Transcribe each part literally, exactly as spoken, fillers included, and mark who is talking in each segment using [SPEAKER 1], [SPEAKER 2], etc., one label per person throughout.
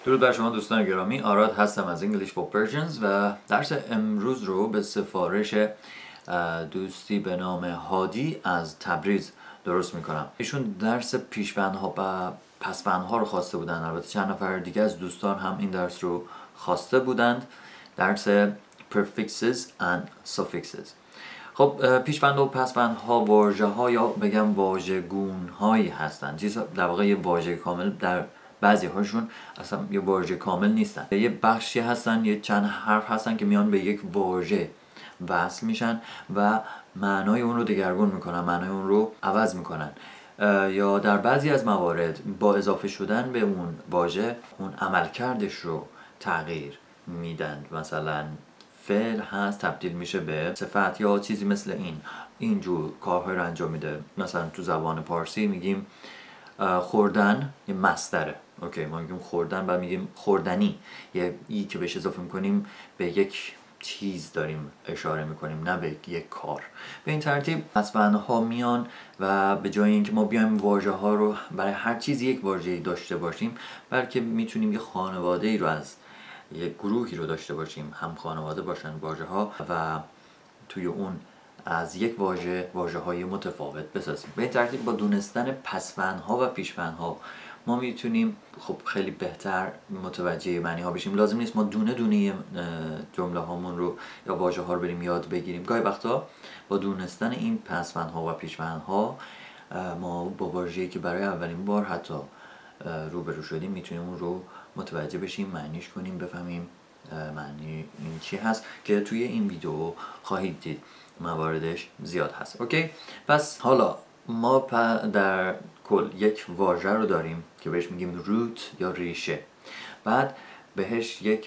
[SPEAKER 1] درود بر شما دوستان گرامی، آراد هستم از English for Persians و درس امروز رو به سفارش دوستی به نام هادی از تبریز درست میکنم. ایشون درس پیشبندها و پسبندها رو خواسته بودن. البته چند نفر دیگه از دوستان هم این درس رو خواسته بودند، درس prefixes and suffixes. خب پیشبند و پسبند ها واژه ها یا بگم واژگون هایی هستند. چیز در واقع یه واژه کامل در بعضی هاشون اصلا یه واژه کامل نیستن، یه بخشی هستن، یه چند حرف هستن که میان به یک واژه وصل میشن و معنای اون رو دگرگون میکنن، معنای اون رو عوض میکنن، یا در بعضی از موارد با اضافه شدن به اون واژه اون عملکردش رو تغییر میدن. مثلا فعل هست تبدیل میشه به صفت یا چیزی مثل این اینجور کارهای رو انجام میده. مثلا تو زبان پارسی میگیم خوردن یه مصدره، اوکی، ما میگیم خوردن، بعد میگیم خوردنی، یه ای که بهش اضافه میکنیم به یک چیز داریم اشاره میکنیم، نه به یک کار. به این ترتیب پسبندها میان و به جای اینکه ما بیایم واژه ها رو برای هر چیز یک واژه‌ای داشته باشیم، بلکه میتونیم یه خانواده ای رو از یک گروهی رو داشته باشیم، هم خانواده باشن واژه ها و توی اون از یک واژه واژه های متفاوت بسازیم. به این ترتیب با دونستن پسوندها و پیشوندها ما میتونیم خب خیلی بهتر متوجه معنی ها بشیم. لازم نیست ما دونه دونه جمله هامون رو یا واژه ها رو بریم یاد بگیریم. گاهی وقتا با دونستن این پسوندها و پیشوندها ما با واژه‌ای که برای اولین بار حتی روبرو شدیم میتونیم اون رو متوجه بشیم، معنیش کنیم، بفهمیم معنی این چی هست که توی این ویدیو خواهید دید. مواردش زیاد هست. اوکی، پس حالا ما در کل یک واژه رو داریم که بهش میگیم روت یا ریشه، بعد بهش یک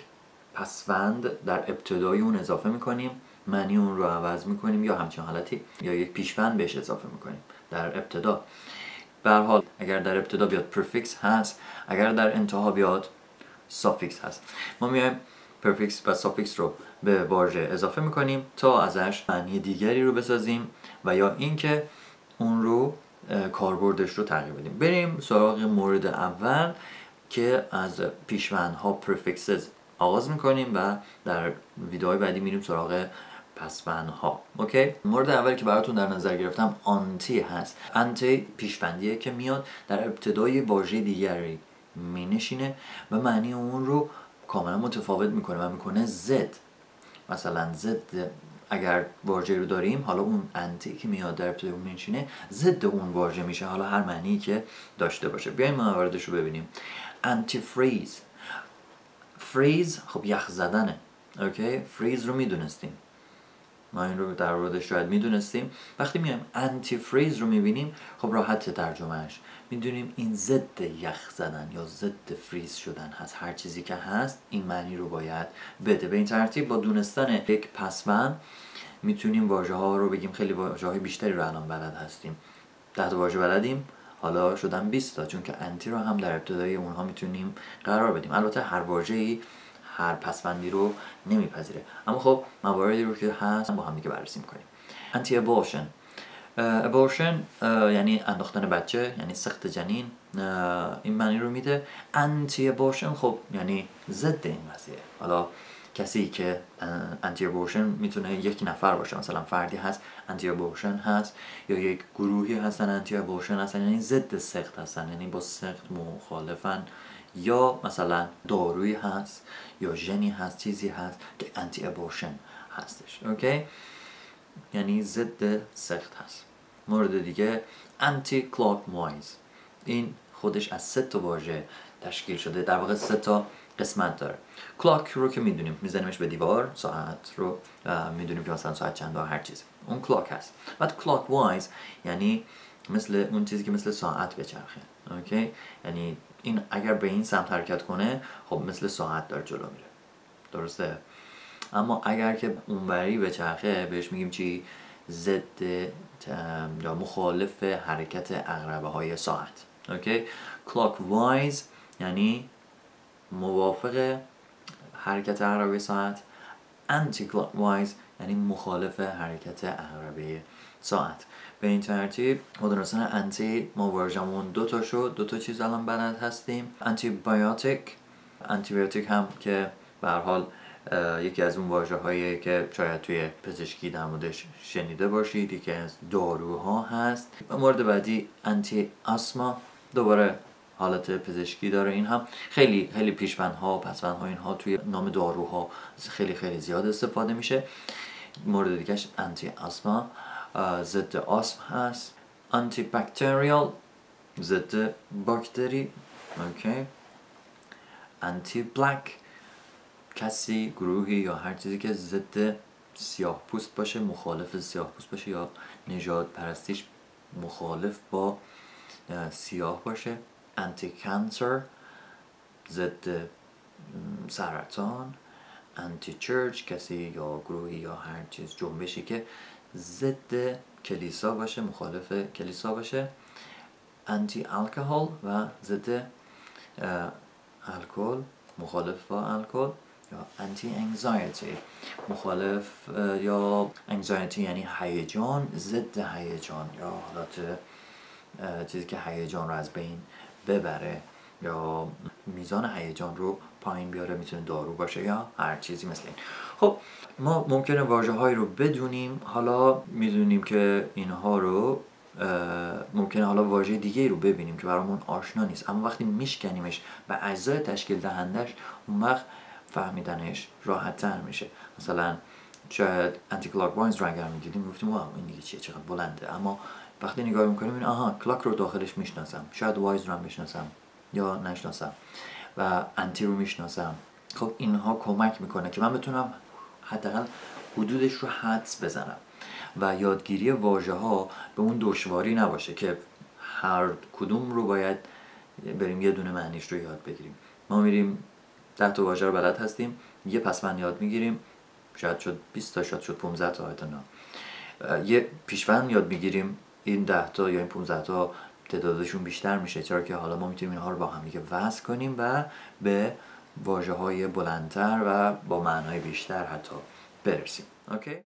[SPEAKER 1] پسوند در ابتدای اون اضافه میکنیم، معنی اون رو عوض میکنیم یا همچین حالتی، یا یک پیشوند بهش اضافه میکنیم در ابتدا. به هر حال اگر در ابتدا بیاد پرفیکس هست، اگر در انتها بیاد سافیکس هست. ما میایم پرفیکس و سافیکس رو به واژه اضافه میکنیم تا ازش معنی دیگری رو بسازیم و یا اینکه اون رو کاربردش رو تغییر بدیم. بریم سراغ مورد اول که از پیشوندها پرفیکسز آغاز میکنیم و در ویدیوهای بعدی میریم سراغ پسوندها. اوکی، مورد اولی که براتون در نظر گرفتم آنتی هست. آنتی پیشوندیه که میاد در ابتدای واژه دیگری مینشینه و معنی اون رو کاملا متفاوت میکنه و میکنه زد. مثلا زد اگر واژه رو داریم، حالا اون انتی که میاد در ابتدای اون مینشینه ضد اون واژه میشه، حالا هر معنی که داشته باشه. بیایم مواردش رو ببینیم. انتی فریز، فریز خب یخ زدنه. اوکی، فریز رو میدونستیم، ما این رو در موردش شاید میدونستیم. وقتی میایم انتی فریز رو میبینیم خب راحت ترجمهش میدونیم این ضد یخ زدن یا ضد فریز شدن هست. هر چیزی که هست این معنی رو باید بده. به این ترتیب با دونستن یک پسوند میتونیم واژه ها رو بگیم. خیلی واژه های بیشتری رو الان بلد هستیم، ده تا واژه بلدیم، حالا شدن بیست تا، چون که انتی رو هم در ابتدای اونها میتونیم قرار بدیم. البته هر واژه‌ای هر پسوندی رو نمیپذیره، اما خب مواردی رو که هست با هم دیگه بررسی میکنیم. انتی ابورشن، ابورشن یعنی انداختن بچه، یعنی سقط جنین، این معنی رو میده. انتی ابورشن خب یعنی ضد این قضیه. حالا کسی که انتی ابورشن میتونه یک نفر باشه، مثلا فردی هست انتی ابورشن هست، یا یک گروهی هستن انتی ابورشن هستن، یعنی ضد سقط هستن، یعنی با سقط مخالفن. یا مثلا دارویی هست یا ژنی هست، چیزی هست که انتی ابورشن هستش. اوکی، یعنی ضد سقط هست. مورد دیگه انتی کلاک وایز، این خودش از سه تا واژه تشکیل شده، در واقع سه تا قسمت داره. کلاک رو که میدونیم میزنیمش به دیوار، ساعت رو میدونیم که مثلا ساعت چند هر چیز، اون کلاک هست. بعد کلاک وایز یعنی مثل اون چیزی که مثل ساعت بچرخه. اوکی، یعنی این اگر به این سمت حرکت کنه خب مثل ساعت داره جلو میره، درسته؟ اما اگر که اونوری بچرخه بهش میگیم چی؟ ضد یا مخالف حرکت عقربه های ساعت. اوکی، clockwise یعنی موافق حرکت عقربه ساعت، anti clockwise یعنی مخالف حرکت عقربه ساعت. به این ترتیب مدرسان انتی ما ورژمون دو تا شد، دو تا چیز الان بلد هستیم. انتی بایوتیک آنتیبیوتیک هم که به هر حال یکی از اون واژه هایی که شاید توی پزشکی در موردش شنیده باشید، یکی از داروها هست. مورد بعدی آنتی آسما، دوباره حالت پزشکی داره. این هم خیلی خیلی پیشبندها و پسوندها اینها توی نام داروها خیلی خیلی زیاد استفاده میشه. مورد دیگهش آنتی آسما، ضد آسم هست. آنتی بکتریال، ضد باکتری. اوکی. آنتی بلک، کسی، گروهی یا هر چیزی که ضد سیاه پوست باشه، مخالف سیاه پوست باشه یا نژاد پرستیش مخالف با سیاه باشه. آنتی کانسر، ضد سرطان. آنتی چرچ، کسی یا گروهی یا هر چیز، جنبشی که ضد کلیسا باشه، مخالف کلیسا باشه. آنتی الکل و ضد الکل، مخالف با الکل. یا آنتی انگزایتی، مخالف یا انگزایتی یعنی هیجان، ضد هیجان یا حالات چیزی که هیجان رو از بین ببره یا میزان هیجان رو پایین بیاره. میتونه دارو باشه یا هر چیزی مثل این. خب ما ممکنه واژه هایی رو بدونیم، حالا میدونیم که اینها رو ممکنه حالا واژه دیگه رو ببینیم که برامون آشنا نیست، اما وقتی میشکنیمش و اجزای تشکیل دهندش، اون وقت فهمیدنش راحت تر میشه. مثلا شاید آنتی کلاک واینز رو اگر میدیدیم میگفتیم واو این دیگه چیه، چقدر بلنده، اما وقتی نگاه میکنیم این آها کلاک رو داخلش میشناسم، شاید وایز رو هم میشناسم یا نشناسم و آنتی رو میشناسم. خب اینها کمک میکنه که من بتونم حداقل حدودش رو حدس بزنم و یادگیری واژه ها به اون دشواری نباشه که هر کدوم رو باید بریم یه دونه معنیش رو یاد بگیریم. ما میریم ده تا واژه رو بلد هستیم، یه پسوند یاد میگیریم، شاید شد بیست تا، شاید شد پانزده تا، نه یه پیشوند یاد میگیریم، این ده تا یا این پانزده تا تعدادشون بیشتر میشه، چرا که حالا ما میتونیم اینها رو با هم دیگه وصل کنیم و به واژه های بلندتر و با معنای بیشتر حتی برسیم. اوکی.